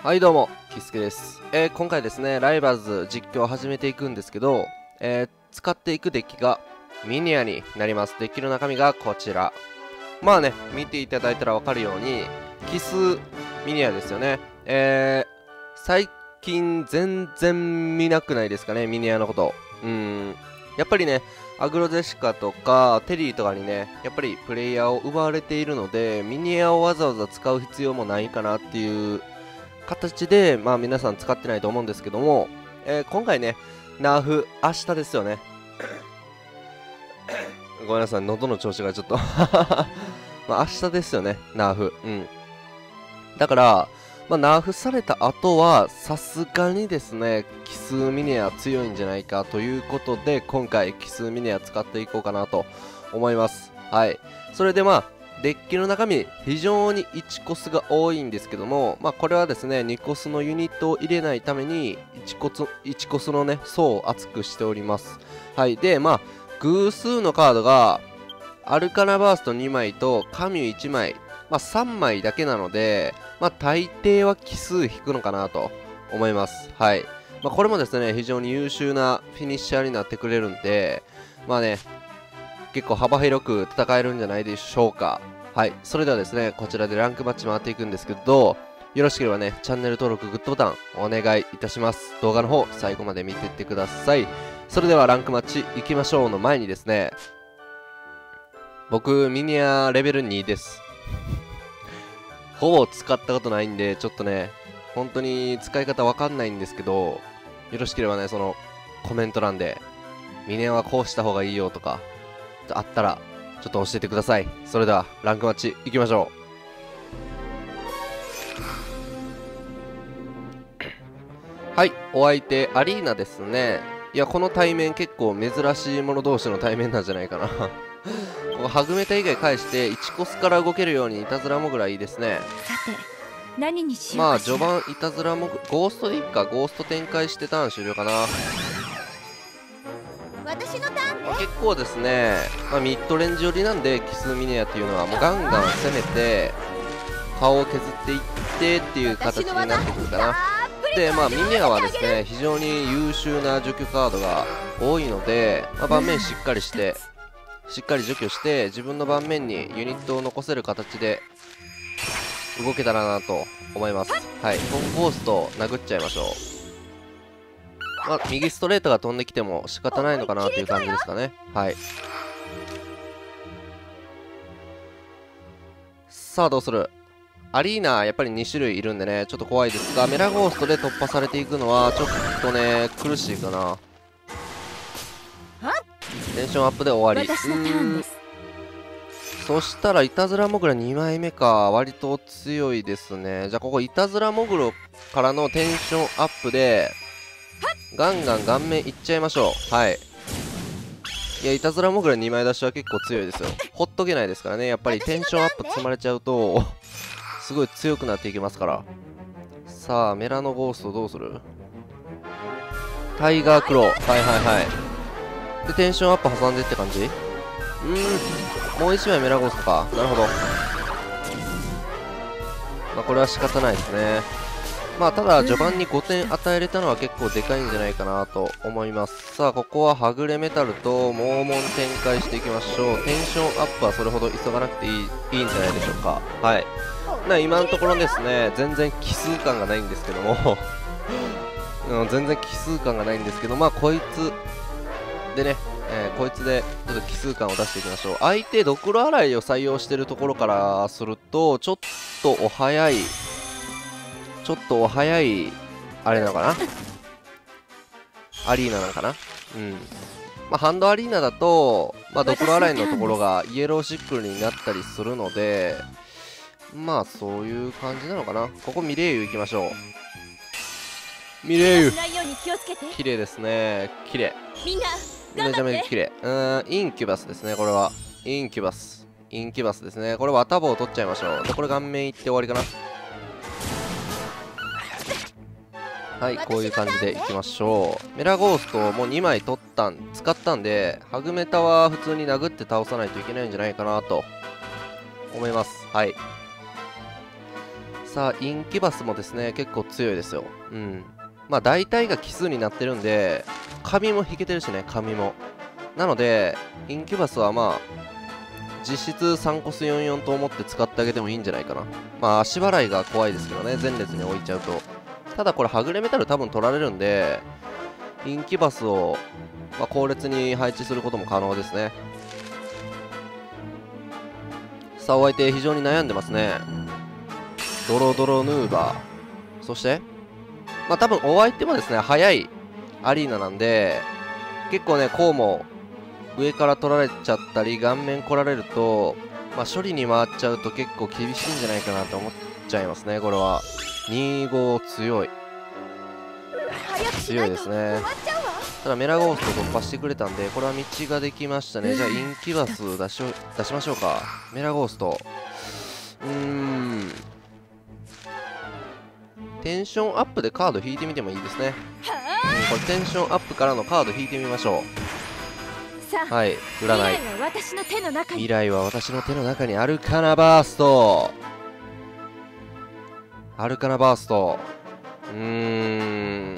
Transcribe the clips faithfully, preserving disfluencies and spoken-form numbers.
はいどうも、キスケです。えー、今回ですね、ライバーズ実況を始めていくんですけど、えー、使っていくデッキがミニアになります。デッキの中身がこちら。まあね、見ていただいたらわかるように、キスミニアですよね。えー、最近全然見なくないですかね、ミニアのこと。うーん、やっぱりね、アグロゼシカとかテリーとかにね、やっぱりプレイヤーを奪われているので、ミニアをわざわざ使う必要もないかなっていう形で、まあ皆さん使ってないと思うんですけども、えー、今回ね、ナーフ、明日ですよね。ごめんなさい、喉の調子がちょっとまあ明日ですよね、ナーフ。うん。だから、まあ、ナーフされた後は、さすがにですね、奇数ミネア強いんじゃないかということで、今回奇数ミネア使っていこうかなと思います。はい。それでまあ、デッキの中身、非常にいちコスが多いんですけども、まあ、これはですね、にコスのユニットを入れないために、いちコス、いちコスのね、層を厚くしております。はい。で、まあ、偶数のカードが、アルカナバーストにまいと、カミュいちまい、まあ、さんまいだけなので、まあ、大抵は奇数引くのかなと思います。はい。まあ、これもですね、非常に優秀なフィニッシャーになってくれるんで、まあね、結構幅広く戦えるんじゃないでしょうか。はい。それではですね、こちらでランクマッチ回っていくんですけど、よろしければね、チャンネル登録、グッドボタンお願いいたします。動画の方、最後まで見ていってください。それではランクマッチ行きましょうの前にですね、僕、ミニアレベルにです。ほぼ使ったことないんで、ちょっとね、本当に使い方わかんないんですけど、よろしければね、その、コメント欄で、ミニアはこうした方がいいよとか、あったら、ちょっと教えてください。それでは、ランクマッチ行きましょう。はい、お相手、アリーナですね。いや、この対面結構珍しい者同士の対面なんじゃないかな。ここハグメタ以外返していちコスから動けるようにいたずらモグラいいですね。 さて何にしようまあかしら。 序盤いたずらモグゴーストでいいか。ゴースト展開してターン終了かな。 私のターンね。 結構ですね、まあ、ミッドレンジ寄りなんで奇数ミネアっていうのはもうガンガン攻めて顔を削っていってっていう形になってくるかな。でまあミネアはですね非常に優秀な除去カードが多いので、まあ、盤面しっかりしてしっかり除去して自分の盤面にユニットを残せる形で動けたらなと思います。はい、コンゴースト殴っちゃいましょう。まあ、右ストレートが飛んできても仕方ないのかなという感じですかね。はい。さあどうする。アリーナやっぱりに種類いるんでねちょっと怖いですが、メラゴーストで突破されていくのはちょっとね苦しいかな。テンションアップで終わり。 私のターンです。 そしたらいたずらモグラにまいめか。割と強いですね。じゃあここいたずらモグロからのテンションアップでガンガン顔面いっちゃいましょう。はい。いやいたずらモグラにまい出しは結構強いですよ。ほっとけないですからね。やっぱりテンションアップ積まれちゃうとすごい強くなっていきますから。さあメラノゴーストどうする。タイガークロー。はいはいはい。でテンションアップ挟んでって感じ。うーんもういちまいメラゴーストか。なるほど。まあこれは仕方ないですね。まあただ序盤にごてん与えれたのは結構でかいんじゃないかなと思います。さあここははぐれメタルとモーモン展開していきましょう。テンションアップはそれほど急がなくていい、いいんじゃないでしょうか。はい。な今のところですね全然奇数感がないんですけどもうん、全然奇数感がないんですけどまあこいつでね、えー、こいつでちょっと奇数感を出していきましょう。相手ドクロ洗いを採用しているところからするとちょっとお早いちょっとお早いあれなのかなアリーナなのかな。うんまあハンドアリーナだと、まあ、ドクロ洗いのところがイエローシックルになったりするのでまあそういう感じなのかな。ここミレイユ行きましょう。ミレイユ綺麗ですね。綺麗みんなめちゃめちゃ綺麗。うーんインキュバスですね。これはインキュバスインキュバスですね。これはタボを取っちゃいましょう。でこれ顔面いって終わりかな。はい、こういう感じでいきましょう。メラゴーストもにまい取ったん使ったんでハグメタは普通に殴って倒さないといけないんじゃないかなと思います。はいさあインキュバスもですね結構強いですよ。うん、まあ大体が奇数になってるんで、紙も引けてるしね、紙も。なのでインキュバスはまあ実質さんコスよんよんと思って使ってあげてもいいんじゃないかな。まあ足払いが怖いですけどね、前列に置いちゃうと。ただこれはぐれメタル多分取られるんで、インキュバスを、まあ、後列に配置することも可能ですね。さあお相手非常に悩んでますね。ドロドロヌーバー、そしてまあ多分お相手もですね速いアリーナなんで、結構ねこうも上から取られちゃったり顔面来られると、まあ、処理に回っちゃうと結構厳しいんじゃないかなと思っちゃいますね。これはにご強い強いですね。ただメラゴースト突破してくれたんで、これは道ができましたね。じゃあインキュバス出し出しましょうか。メラゴースト、うーんテンションアップでカード引いてみてもいいですね。うん、これテンションアップからのカード引いてみましょう。はい、占い。未来は私の手の中に。アルカナバースト、アルカナバースト、うーん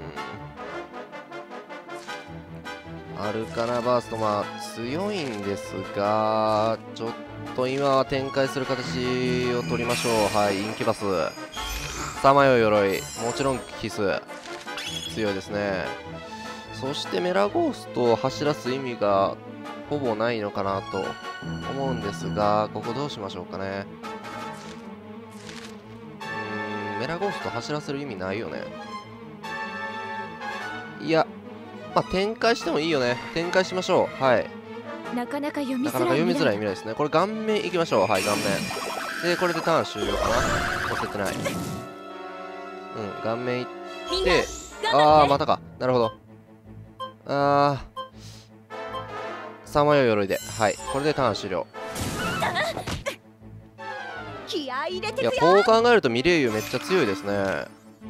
アルカナバースト、まあ強いんですが、ちょっと今は展開する形を取りましょう。はい、インキュバス、さまよい鎧、もちろん必須、強いですね。そしてメラゴーストを走らす意味がほぼないのかなと思うんですが、ここどうしましょうかね。うーんメラゴースト走らせる意味ないよね。いや、まあ展開してもいいよね。展開しましょう。はい、 なかなか読みづらいなかなか読みづらい未来ですね。これ顔面いきましょう。はい、顔面でこれでターン終了かな。押せてない。うん、顔面いって、ああまたか、なるほど。あーさまよい鎧で、はい、これでターン終了。いや、こう考えるとミレイユめっちゃ強いですね。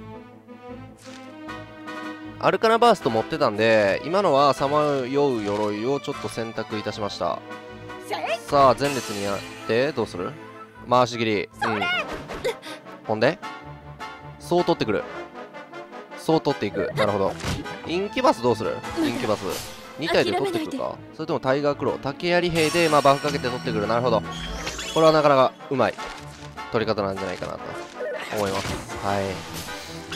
アルカナバースト持ってたんで、今のはさまよう鎧をちょっと選択いたしました。さあ前列にやってどうする。回し切り、うん、ほんでそう取ってくる、そう取っていく。なるほど。インキュバスどうする。インキュバスに体で取ってくるか、それともタイガークロー竹槍兵でまあバフかけて取ってくる。なるほど、これはなかなかうまい取り方なんじゃないかなと思います。はい、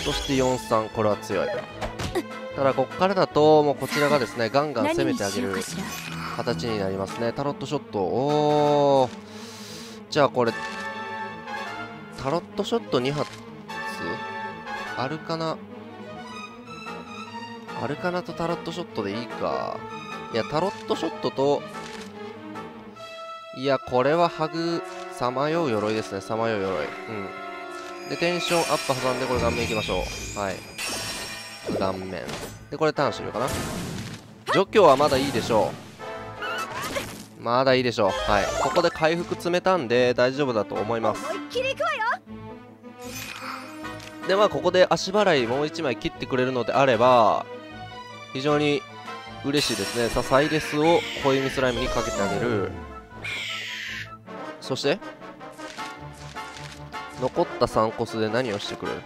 そしてよんさん、これは強い。ただここからだともうこちらがですねガンガン攻めてあげる形になりますね。タロットショット、おお、じゃあこれタロットショットに発、アルカナアルカナとタロットショットでいいか。いやタロットショットと、いやこれはハグさまよう鎧ですね。さまよう鎧、うんでテンションアップ挟んでこれ顔面いきましょう。はい、顔面でこれターン終了かな。除去はまだいいでしょう、まだいいでしょう。はい、ここで回復詰めたんで大丈夫だと思います。でまあここで足払いもういちまい切ってくれるのであれば非常に嬉しいですね。さあサイレスを小弓スライムにかけてあげる。そして残ったさんコスで何をしてくる。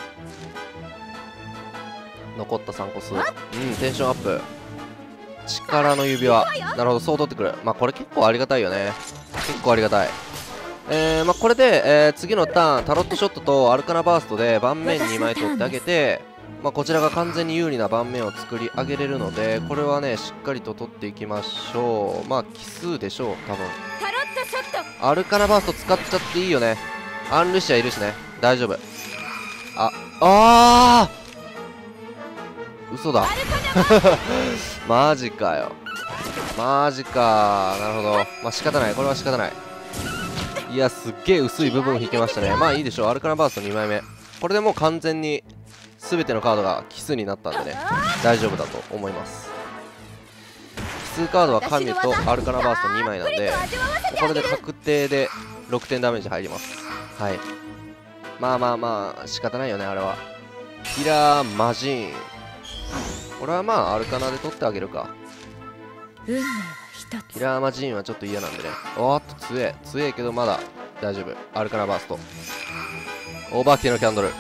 残ったさんコス、うんテンションアップ、力の指輪、なるほど、そう取ってくる。まあこれ結構ありがたいよね。結構ありがたい。えー、まあこれで、えー、次のターンタロットショットとアルカナバーストで盤面にまい取ってあげて、まあこちらが完全に有利な盤面を作り上げれるので、これはねしっかりと取っていきましょう。まあ奇数でしょう多分。アルカナバースト使っちゃっていいよね。アンルシアいるしね、大丈夫。ああー嘘だマジかよ、マジか。なるほど、まあ仕方ない、これは仕方ない。いやすっげえ薄い部分引けましたね。まあいいでしょう。アルカナバーストにまいめ、これでもう完全に全てのカードが奇数になったんでね大丈夫だと思います。奇数カードは神とアルカナバーストにまいなんで、これで確定でろくてんダメージ入ります。はい、まあまあまあ仕方ないよねあれは。キラーマジーン、これはまあアルカナで取ってあげるか。 運命は一つ。 キラーマジーンはちょっと嫌なんでね。おーっと強え強えけどまだ大丈夫。アルカナバーストオーバーキルのキャンドル、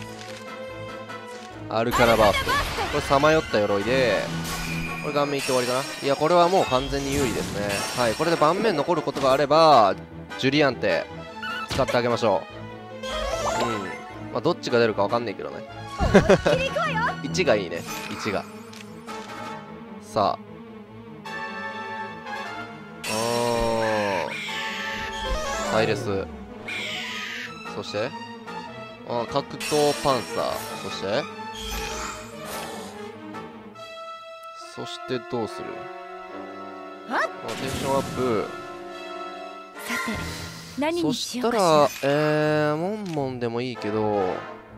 アルカナバースト、これさまよった鎧で、これ顔面いって終わりかな。いやこれはもう完全に有利ですね。はい、これで盤面残ることがあればジュリアンテ使ってあげましょう。うん、まあどっちが出るかわかんないけどねいちがいいね、いちが。さああーサイレス、そしてあ格闘パンサー、そしてそしてどうする？あテンションアップ。 さて何そにしようかししたらえー、モンモンでもいいけど、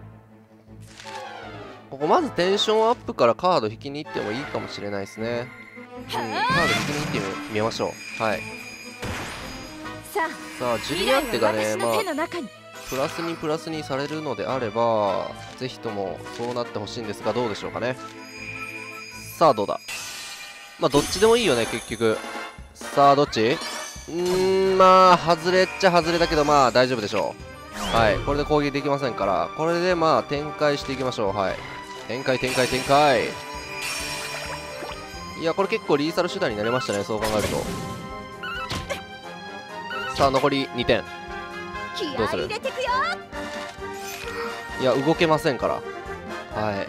ここまずテンションアップからカード引きに行ってもいいかもしれないですね。うん、カード引きに行ってみ見ましょう。はい。 ささああジュリアンテがね、 私まあの手の中にプラスにプラスにされるのであればぜひともそうなってほしいんですが、どうでしょうかね。さあどうだ。まあどっちでもいいよね結局。さあどっち？うーん、まあ外れっちゃ外れだけど、まあ大丈夫でしょう。はい、これで攻撃できませんから、これでまあ展開していきましょう。はい、展開展開展開。いやこれ結構リーサル手段になりましたね、そう考えると。さあ残りにてん、どうする？いや動けませんから。はい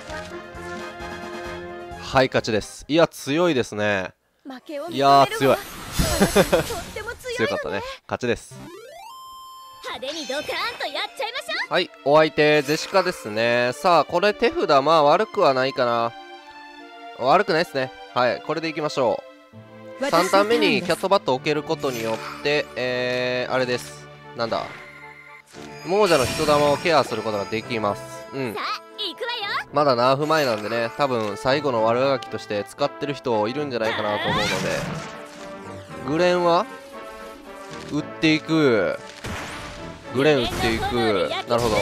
はい、勝ちです。いや強いですね。いやー強い強かったね、勝ちです。 派手にドカーンとやっちゃいましょはい、お相手ゼシカですね。さあこれ手札まあ悪くはないかな、悪くないですね。はい、これでいきましょう。さんターン目にキャットバットを置けることによってえー、あれです、なんだ、亡者の人玉をケアすることができます。うん、 さあ行くわよ。 まだナーフ前なんでね、多分最後の悪あがきとして使ってる人いるんじゃないかなと思うので、グレンは打っていく、グレン打っていく、なるほど。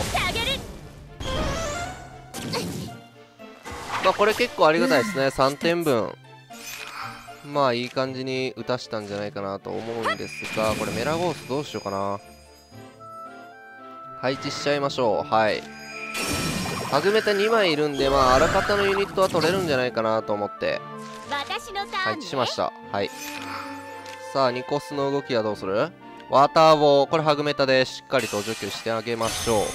まあこれ結構ありがたいですね、さんてんぶん。まあいい感じに打たしたんじゃないかなと思うんですが、これメラゴースどうしようかな、配置しちゃいましょう。はい、ハグメタにまいいるんで、まああらかたのユニットは取れるんじゃないかなと思って私のターンね。 配置しました。はい、さあニコスの動きはどうする？ワーターボー、これハグメタでしっかりと除去してあげましょう。し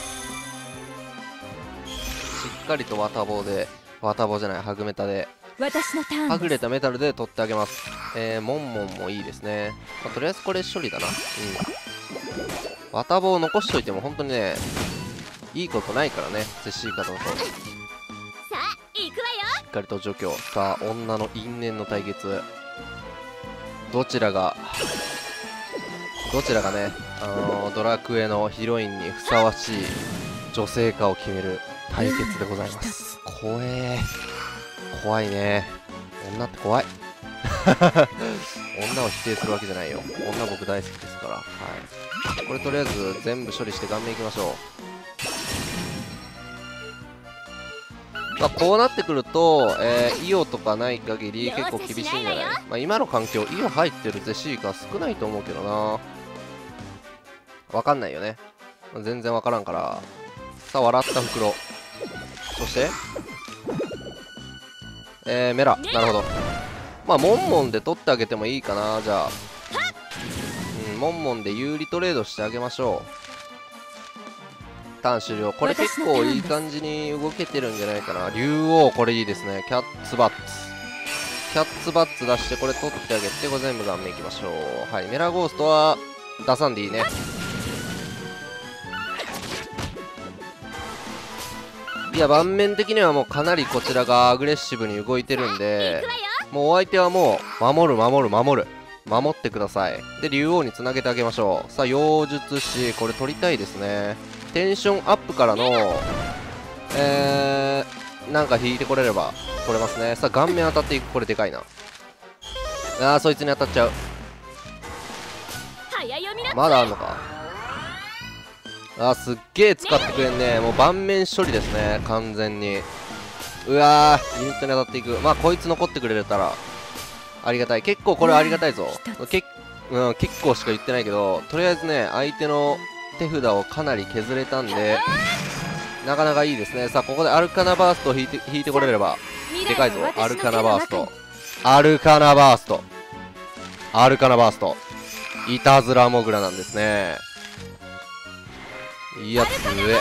っかりとワーターボーで、ワーターボーじゃない、ハグメタで私のターンはぐれたメタルで取ってあげます。えー、モンモンもいいですね。まあ、とりあえずこれ処理だな。うん。ワタボを残しといても本当にね、いいことないからね、ゼシーカだと。 さあ行くわよ。 しっかりと除去。さあ、女の因縁の対決。どちらが、どちらがね、あのー、ドラクエのヒロインにふさわしい女性かを決める対決でございます。怖えー。怖いね。女って怖い。女を否定するわけじゃないよ。女僕大好きですから。はい。これとりあえず全部処理して顔面いきましょう。まあこうなってくると、えー、イオとかない限り結構厳しいんじゃない？まあ今の環境、イオ入ってるゼシーカ少ないと思うけどな。わかんないよね。全然わからんから。さあ、笑った袋。そして、えー、メラ。なるほど。まあ、モンモンで取ってあげてもいいかな、じゃあ。うん、モンモンで有利トレードしてあげましょう。ターン終了。これ結構いい感じに動けてるんじゃないかな。竜王、これいいですね。キャッツバッツ。キャッツバッツ出して、これ取ってあげて、これ全部顔面いきましょう。はい、メラゴーストは出さんでいいね。いや、盤面的にはもうかなりこちらがアグレッシブに動いてるんで、もうお相手はもう守る守る守る守ってください。で竜王につなげてあげましょう。さあ妖術師、これ取りたいですね。テンションアップからのえー、なんか引いてこれれば取れますね。さあ顔面当たっていく。これでかいな。あー、そいつに当たっちゃう。まだあんのか。あー、すっげえ使ってくれんね。もう盤面処理ですね、完全に。うわー、ユニットに当たっていく。まあこいつ残ってくれたらありがたい。結構これありがたいぞ。け、うん、結構しか言ってないけど、とりあえずね相手の手札をかなり削れたんでなかなかいいですね。さあここでアルカナバーストを引いて引いてこれればでかいぞ。アルカナバーストアルカナバーストアルカナバーストいたずらモグラなんですね。いや強え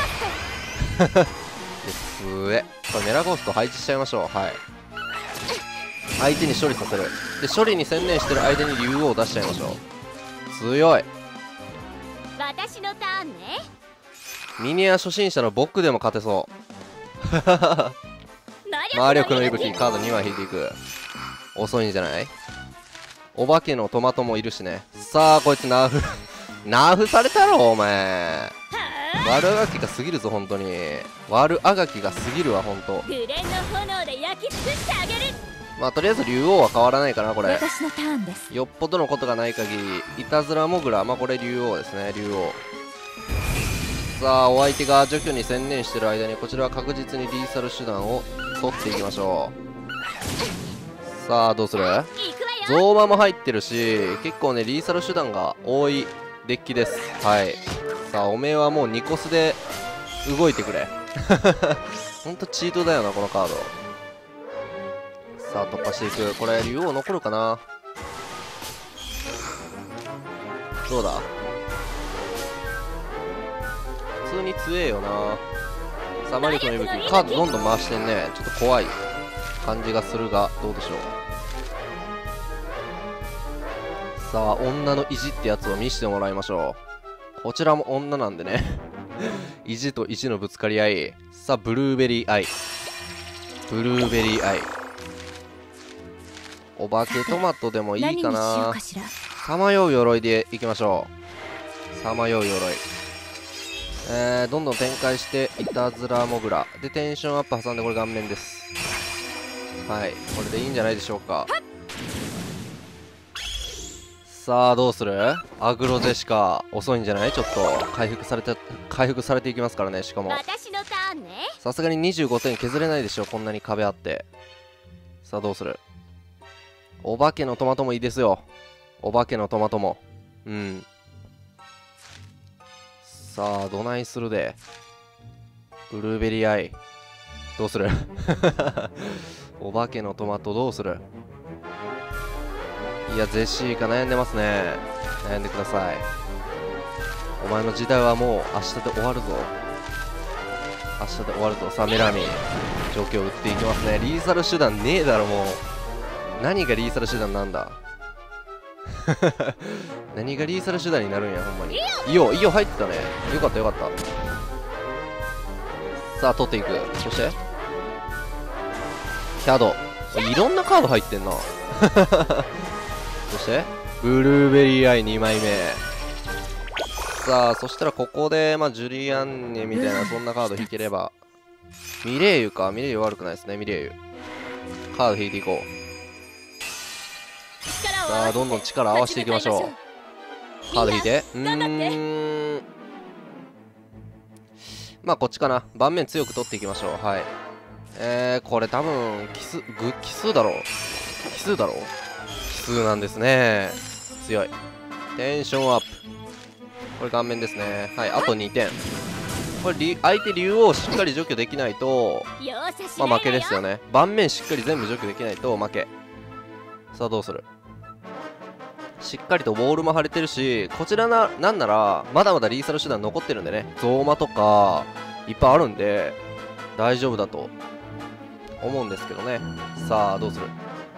強え。これメラゴースト配置しちゃいましょう。はい、相手に処理させる。で処理に専念してる間に竜王を出しちゃいましょう。強い。 私のターンね。 ミニア初心者の僕でも勝てそう魔力の息吹カードにまい引いていく。遅いんじゃない？お化けのトマトもいるしね。さあこいつナーフナーフされたろお前。悪あがきが過ぎるぞ本当に。悪あがきが過ぎるわ本当。 グレンの炎で焼き尽くしてあげる。 まあとりあえず竜王は変わらないかなこれ。 私のターンです。 よっぽどのことがない限りいたずらモグラ、まあこれ竜王ですね竜王。さあお相手が除去に専念してる間にこちらは確実にリーサル手段を取っていきましょう。さあどうする？ゾーマも入ってるし結構ねリーサル手段が多いデッキです。はい。さあおめえはもうにコスで動いてくれほんとチートだよなこのカード。さあ突破していく。これ竜王残るかな。どうだ普通に強えよな。さあ魔力の息吹カードどんどん回してんね。ちょっと怖い感じがするがどうでしょう。さあ女の意地ってやつを見せてもらいましょう。こちらも女なんでね意地と意地のぶつかり合い。さあブルーベリーアイブルーベリーアイお化けトマトでもいいかな。さまよう鎧でいきましょう。さまよう鎧えー、どんどん展開していたずらモグラでテンションアップ挟んでこれ顔面です。はいこれでいいんじゃないでしょうか。さあどうする？アグロゼシカ遅いんじゃない？ちょっと回復されて回復されていきますからね。しかもさすがににじゅうごてん削れないでしょこんなに壁あって。さあどうする？お化けのトマトもいいですよ。お化けのトマトもうんさあどないするでブルーベリーアイどうするお化けのトマトどうする？いやゼシーか悩んでますね。悩んでください。お前の時代はもう明日で終わるぞ。明日で終わるぞ。さあメラミ状況を打っていきますね。リーサル手段ねえだろもう。何がリーサル手段なんだ何がリーサル手段になるんやほんまに。イオイオ入ってたね。よかったよかった。さあ取っていく。そしてキャドいろんなカード入ってんなそしてブルーベリーアイにまいめ。さあそしたらここでまあジュリアンネみたいなそんなカード引ければ。ミレイユか。ミレイユ悪くないですね。ミレイユカード引いていこう。さあどんどん力合わせていきましょう。カード引いてうーんまあこっちかな。盤面強く取っていきましょう。はいえー、これ多分奇数ぐ奇数だろう奇数だろう奇数なんですね。強い。テンションアップこれ顔面ですね。はいあとにてん。これ相手竜王をしっかり除去できないとまあ負けですよね。盤面しっかり全部除去できないと負け。さあどうする？しっかりとウォールも張れてるしこちらななんならまだまだリーサル手段残ってるんでね。ゾーマとかいっぱいあるんで大丈夫だと思うんですけどね。さあどうする？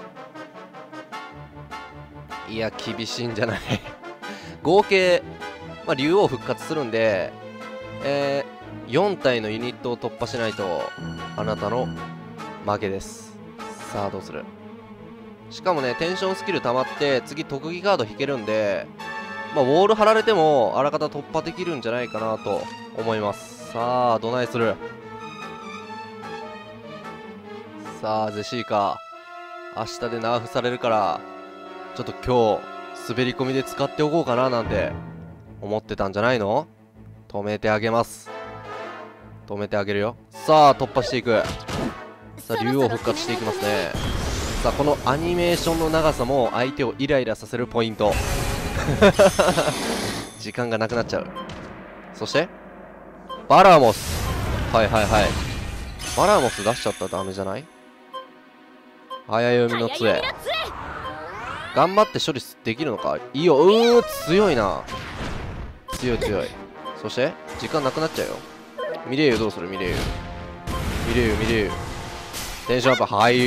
いや厳しいんじゃない合計、まあ、竜王復活するんで、えー、よん体のユニットを突破しないとあなたの負けです。さあどうする？しかもねテンションスキル溜まって次特技カード引けるんで、まあ、ウォール張られてもあらかた突破できるんじゃないかなと思います。さあどないする？さあゼシーか明日でナーフされるからちょっと今日滑り込みで使っておこうかななんて思ってたんじゃないの？止めてあげます。止めてあげるよ。さあ突破していく。さあ竜王復活していきますね。さあこのアニメーションの長さも相手をイライラさせるポイント時間がなくなっちゃう。 そしてバラモス。はいはいはい。バラモス出しちゃったらダメじゃない？早読みの杖。頑張って処理できるのか？いいよ。うー、強いな。強い強い。そして時間なくなっちゃうよ。ミレイユどうする？ミレイユミレイユミレイユテンションアップ。はい、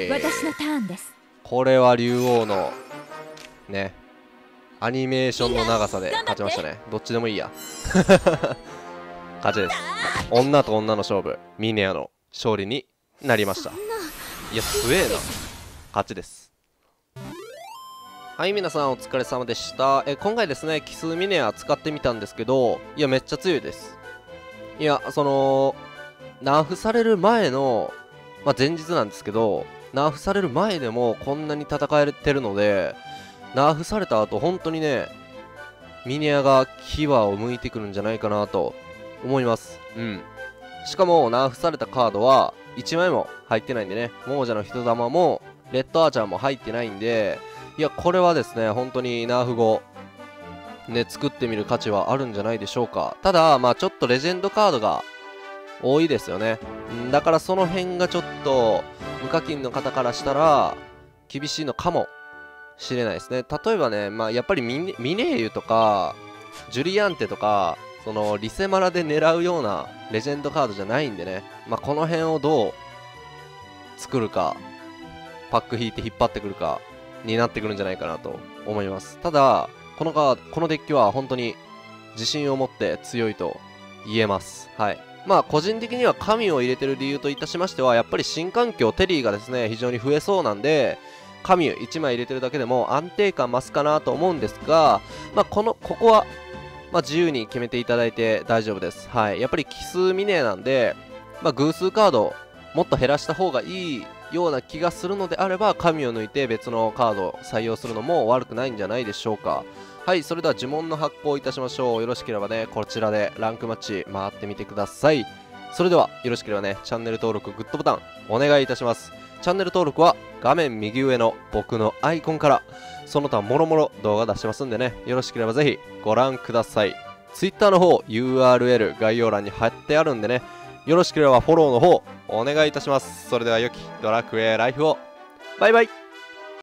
私のターンです。 これは竜王のねアニメーションの長さで勝ちましたね。どっちでもいいや勝ちです。女と女の勝負、ミネアの勝利になりました。いや強えな。勝ちです。はい、皆さんお疲れ様でした。え今回ですね奇数ミネア使ってみたんですけど、いやめっちゃ強いです。いやそのナーフされる前の、まあ、前日なんですけど、ナーフされる前でもこんなに戦えてるので、ナーフされた後本当にねミネアが牙を向いてくるんじゃないかなと思います。うん。しかもナーフされたカードはいちまいも入ってないんでね、亡者の人玉もレッドアーチャーも入ってないんで、いやこれはですね本当にナーフ後ね作ってみる価値はあるんじゃないでしょうか。ただまあちょっとレジェンドカードが多いですよね。んだからその辺がちょっと無課金の方からしたら厳しいのかもしれないですね。例えばね、まあ、やっぱりミネ、ミネーユとかジュリアンテとかそのリセマラで狙うようなレジェンドカードじゃないんでね、まあ、この辺をどう作るか、パック引いて引っ張ってくるかになってくるんじゃないかなと思います。ただこのカード、このデッキは本当に自信を持って強いと言えます。はい。まあ個人的には神を入れてる理由といたしましては、やっぱり新環境テリーがですね非常に増えそうなんで、神いちまい入れてるだけでも安定感増すかなと思うんですが、まあ、このここは、まあ、自由に決めていただいて大丈夫です。はい、やっぱり奇数ミネなんで、まあ、偶数カードもっと減らした方がいいような気がするのであれば、神を抜いて別のカードを採用するのも悪くないんじゃないでしょうか。はい、それでは呪文の発行いたしましょう。よろしければねこちらでランクマッチ回ってみてください。それではよろしければねチャンネル登録グッドボタンお願いいたします。チャンネル登録は画面右上の僕のアイコンから、その他もろもろ動画出してますんでね、よろしければぜひご覧ください。 Twitter の方 ユーアールエル 概要欄に貼ってあるんでね、よろしければフォローの方お願いいたします。それでは良きドラクエライフを。バイバイ。